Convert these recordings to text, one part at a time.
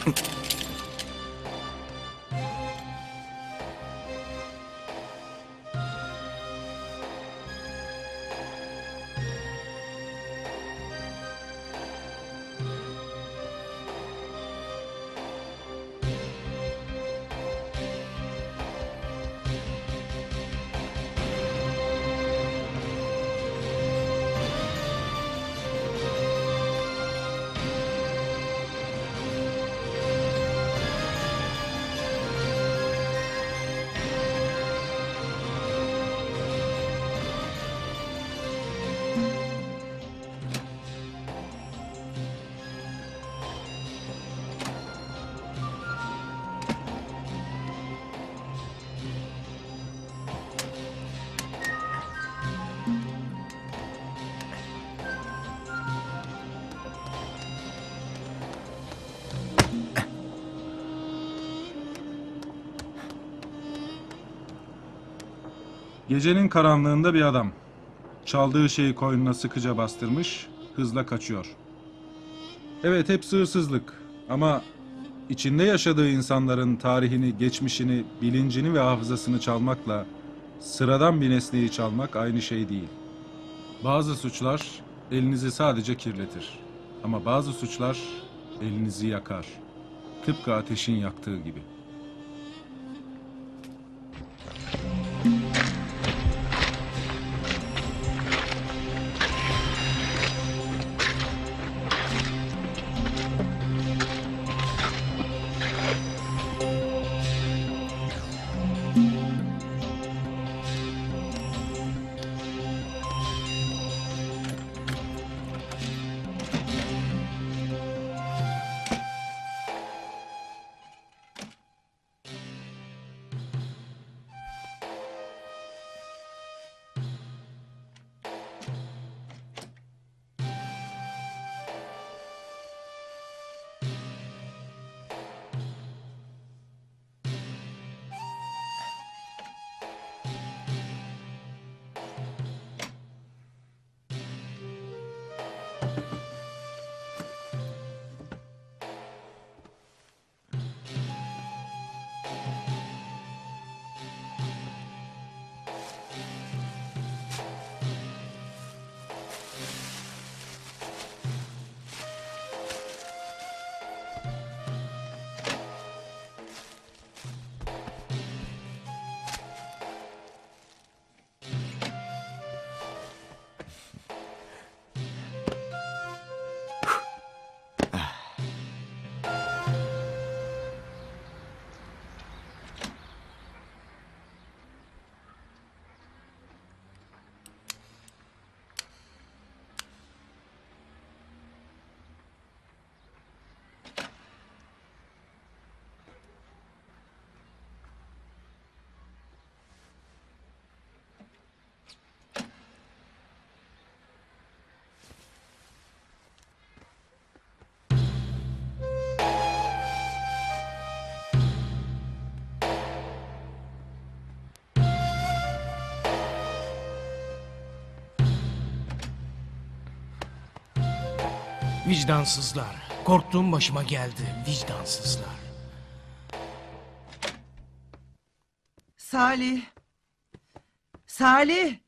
Gecenin karanlığında bir adam. Çaldığı şeyi koynuna sıkıca bastırmış, hızla kaçıyor. Evet, hepsi hırsızlık. Ama içinde yaşadığı insanların tarihini, geçmişini, bilincini ve hafızasını çalmakla sıradan bir nesneyi çalmak aynı şey değil. Bazı suçlar elinizi sadece kirletir. Ama bazı suçlar elinizi yakar. Tıpkı ateşin yaktığı gibi. Vicdansızlar. Korktuğum başıma geldi. Vicdansızlar. Salih. Salih.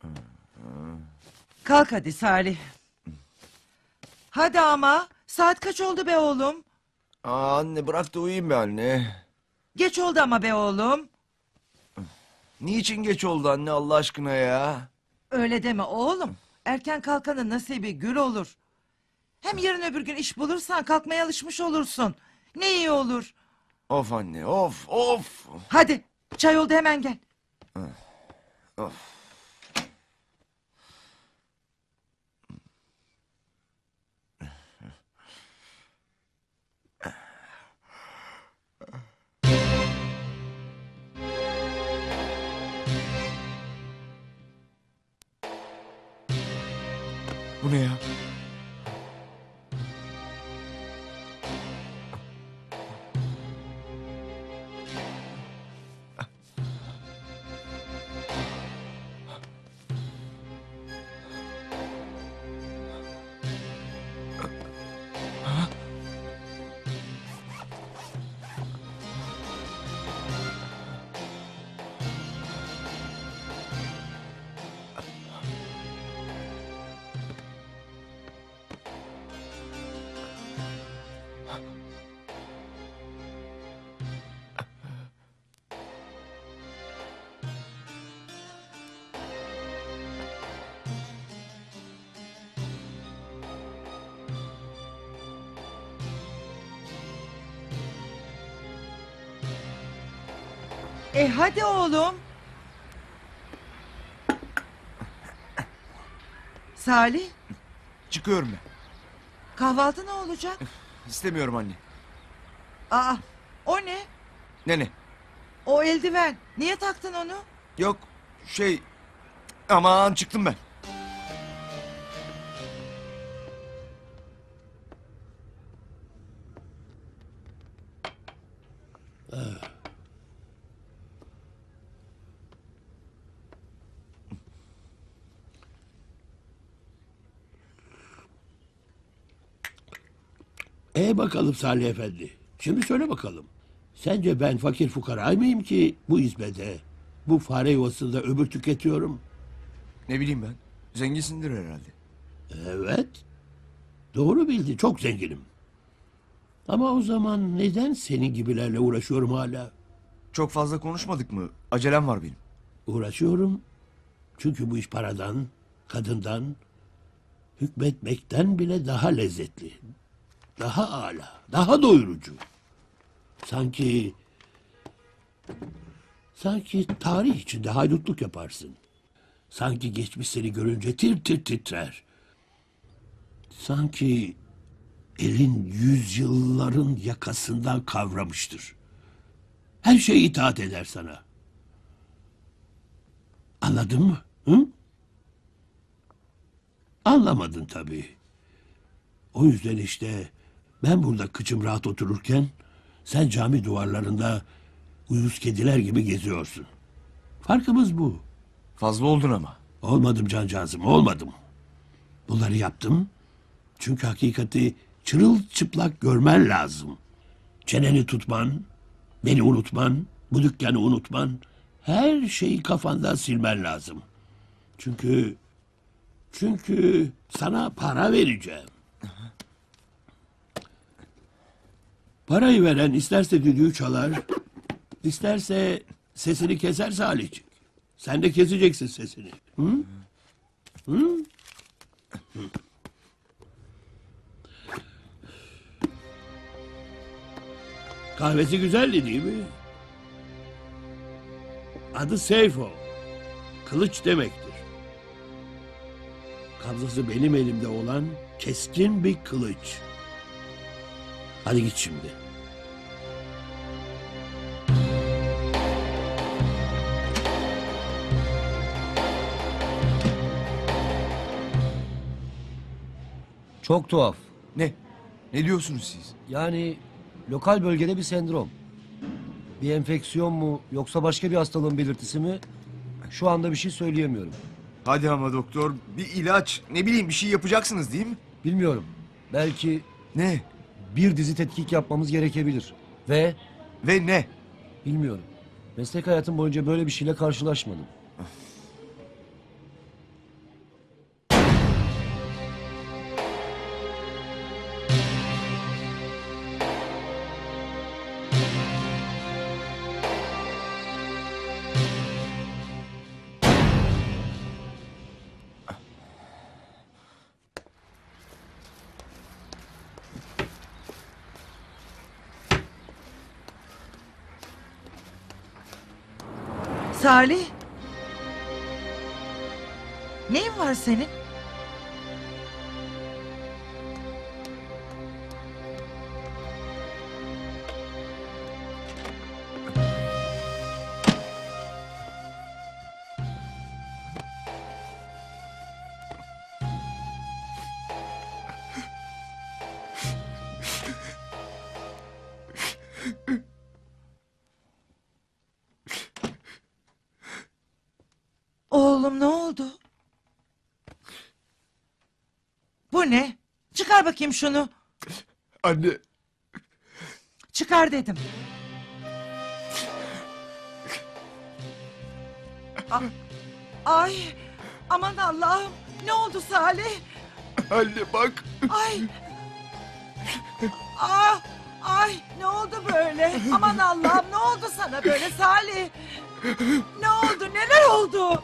Kalk hadi Salih. Hadi ama. Saat kaç oldu be oğlum? Aa, anne bırak da uyuyayım be anne. Geç oldu ama be oğlum. Niçin geç oldu anne Allah aşkına ya? Öyle deme oğlum. Erken kalkanın nasibi gül olur. Hem yarın öbür gün iş bulursan kalkmaya alışmış olursun. Ne iyi olur. Of anne of of. Hadi çay oldu hemen gel. Of. Bu ne ya? Hadi oğlum. Salih, Çıkıyorum ben. kahvaltı ne olacak? İstemiyorum anne. Aa, o ne? Ne? O eldiven. Niye taktın onu? Yok aman çıktım ben. Bakalım Salih Efendi. Şimdi söyle bakalım. Sence ben fakir fukara mıyım ki bu hizmete, bu fare yuvasında ömür tüketiyorum? Ne bileyim ben. Zenginsindir herhalde. Evet. Doğru bildin. Çok zenginim. Ama o zaman neden senin gibilerle uğraşıyorum hala? Çok fazla konuşmadık mı? Acelem var benim. Uğraşıyorum. Çünkü bu iş paradan, kadından, hükmetmekten bile daha lezzetli. Daha âlâ, daha doyurucu. Sanki tarih içinde haydutluk yaparsın. Sanki geçmiş seni görünce tir tir titrer. Sanki elin yüzyılların yakasından kavramıştır. Her şey itaat eder sana. Anladın mı? Hı? Anlamadın tabii. O yüzden işte ben burada kıçım rahat otururken sen cami duvarlarında uyuz kediler gibi geziyorsun. Farkımız bu. Fazla oldun ama. Olmadım cancağızım, olmadım. Bunları yaptım. Çünkü hakikati çırılçıplak görmen lazım. Çeneni tutman, beni unutman, bu dükkanı unutman, her şeyi kafandan silmen lazım. Çünkü sana para vereceğim. Parayı veren isterse düdüğü çalar, isterse sesini keser Salihçik. Sen de keseceksin sesini. Hı? Hı? Hı. Kahvesi güzeldi değil mi? Adı Seyfo. Kılıç demektir. Kabzası benim elimde olan keskin bir kılıç. Hadi git şimdi. Çok tuhaf. Ne? Ne diyorsunuz siz? Yani lokal bölgede bir sendrom. Bir enfeksiyon mu yoksa başka bir hastalığın belirtisi mi? Şu anda bir şey söyleyemiyorum. Hadi ama doktor, bir ilaç, ne bileyim bir şey yapacaksınız değil mi? Bilmiyorum. Belki Ne? bir dizi tetkik yapmamız gerekebilir. Ve Ve ne? bilmiyorum. Meslek hayatım boyunca böyle bir şeyle karşılaşmadım. Salih. Neyin var senin? Oğlum ne oldu? Bu ne? Çıkar bakayım şunu. Anne. Çıkar dedim. Ay, aman Allah'ım. Ne oldu Salih? Anne bak. Ay. Ay ne oldu böyle? Aman Allah'ım ne oldu sana böyle Salih? Ne oldu? Neler oldu?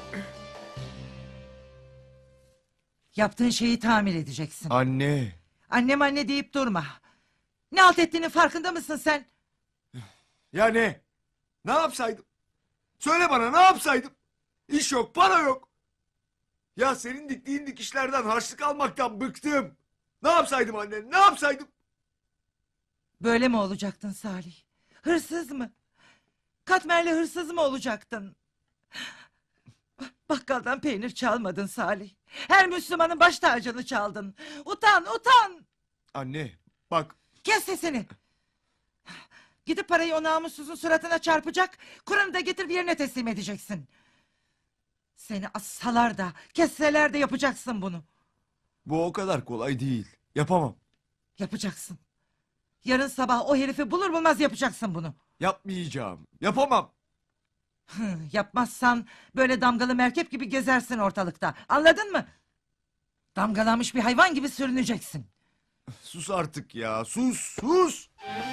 Yaptığın şeyi tamir edeceksin. Anne. Annem anne deyip durma. Ne halt ettiğinin farkında mısın sen? Ya ne? Ne yapsaydım? Söyle bana, ne yapsaydım? İş yok, para yok. Ya senin diktiğin dikişlerden, harçlık almaktan bıktım. Ne yapsaydım anne, ne yapsaydım? Böyle mi olacaktın Salih? Hırsız mı? Katmerli hırsız mı olacaktın? Bakkaldan peynir çalmadın Salih. Her Müslümanın baş tacını çaldın. Utan, utan! Anne, bak. Kes sesini! Gidip parayı o namussuzun suratına çarpacak, Kur'an'ı da getirip yerine teslim edeceksin. Seni assalar da, kesseler de yapacaksın bunu. Bu o kadar kolay değil. Yapamam. Yapacaksın. Yarın sabah o herifi bulur bulmaz yapacaksın bunu. Yapmayacağım. Yapamam. Yapmazsan böyle damgalı merkep gibi gezersin ortalıkta. Anladın mı? Damgalanmış bir hayvan gibi sürüneceksin. Sus artık ya. Sus, sus.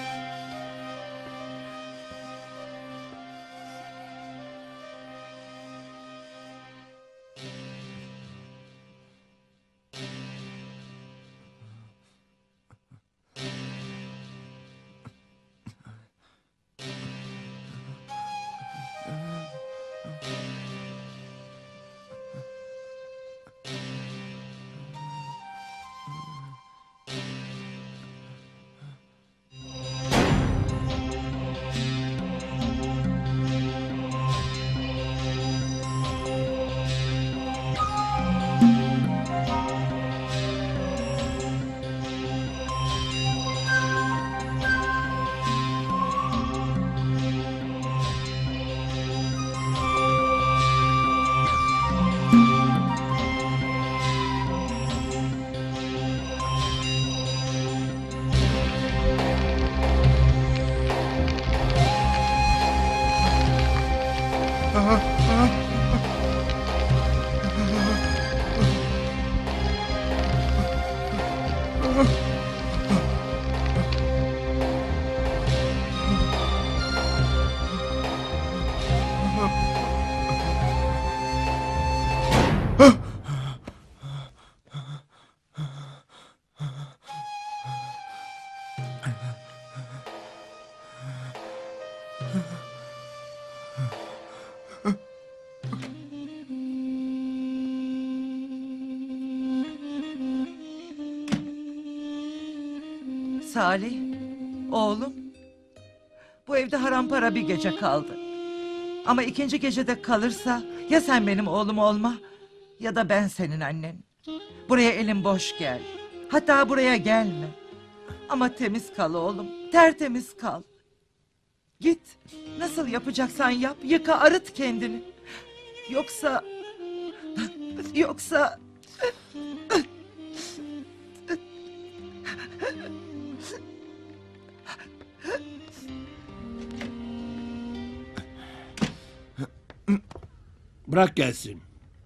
Salih, oğlum. Bu evde haram para bir gece kaldı. Ama ikinci gecede kalırsa ya sen benim oğlum olma ya da ben senin annen. Buraya elin boş gel. Hatta buraya gelme. Ama temiz kal oğlum. Tertemiz kal. Git. Nasıl yapacaksan yap. Yıka arıt kendini. Yoksa... Yoksa... Bırak gelsin.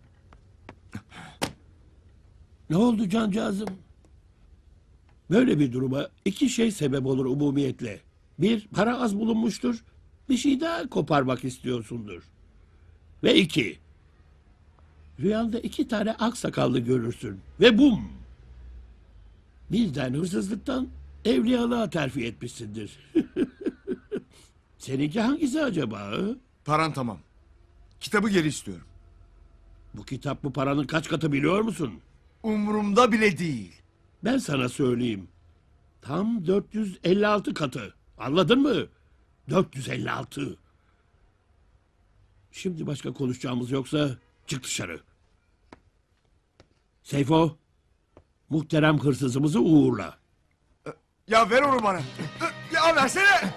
Ne oldu cancağızım? Böyle bir duruma iki şey sebep olur umumiyetle. Bir, para az bulunmuştur. Bir şey daha koparmak istiyorsundur. Ve iki, rüyanda iki tane aksakallı görürsün. Ve bum! Birden hırsızlıktan evliyalığa terfi etmişsindir. Seninki hangisi acaba? Hı? Paran tamam. Kitabı geri istiyorum. Bu kitap bu paranın kaç katı biliyor musun? Umurumda bile değil. Ben sana söyleyeyim. Tam 456 katı. Anladın mı? 456. Şimdi başka konuşacağımız yoksa çık dışarı. Seyfo, muhterem hırsızımızı uğurla. Ya ver onu bana. Ya versene.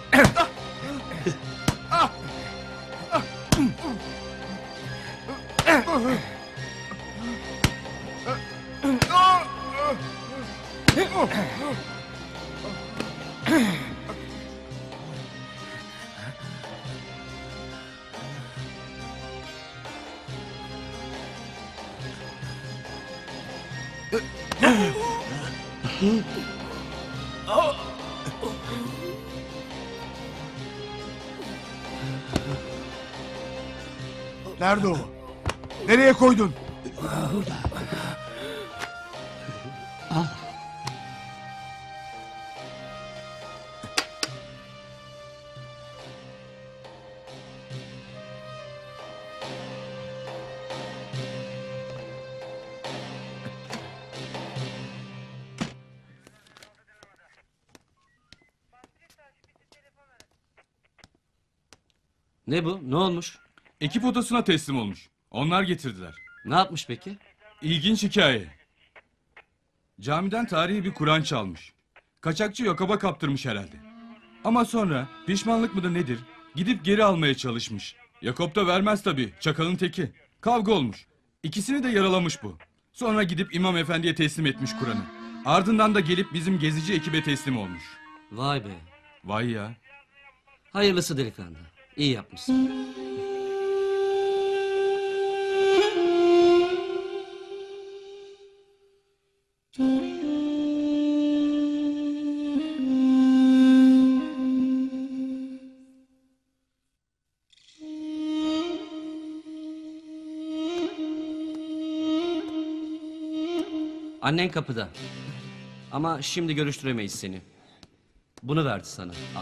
Nerede o? Nereye koydun? Ne bu? Ne olmuş? Ekip odasına teslim olmuş. Onlar getirdiler. Ne yapmış peki? İlginç hikaye. Camiden tarihi bir Kur'an çalmış. Kaçakçı Yakup'a kaptırmış herhalde. Ama sonra pişmanlık mıdır nedir? Gidip geri almaya çalışmış. Yakup da vermez tabii. Çakalın teki. Kavga olmuş. İkisini de yaralamış bu. Sonra gidip İmam Efendi'ye teslim etmiş Kur'an'ı. Ardından da gelip bizim gezici ekibe teslim olmuş. Vay be. Vay ya. Hayırlısı delikanlı. İyi yapmışsın. Annen kapıda. Ama şimdi görüştüremeyiz seni. Bunu verdi sana. Al.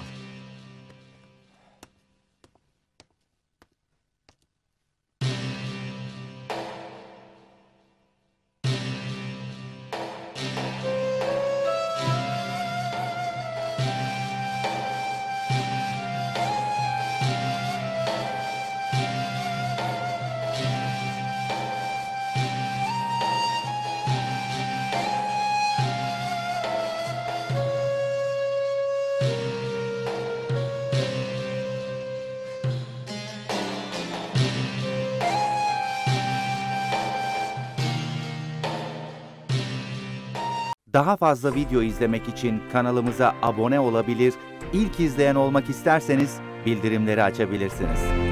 Daha fazla video izlemek için kanalımıza abone olabilir, ilk izleyen olmak isterseniz bildirimleri açabilirsiniz.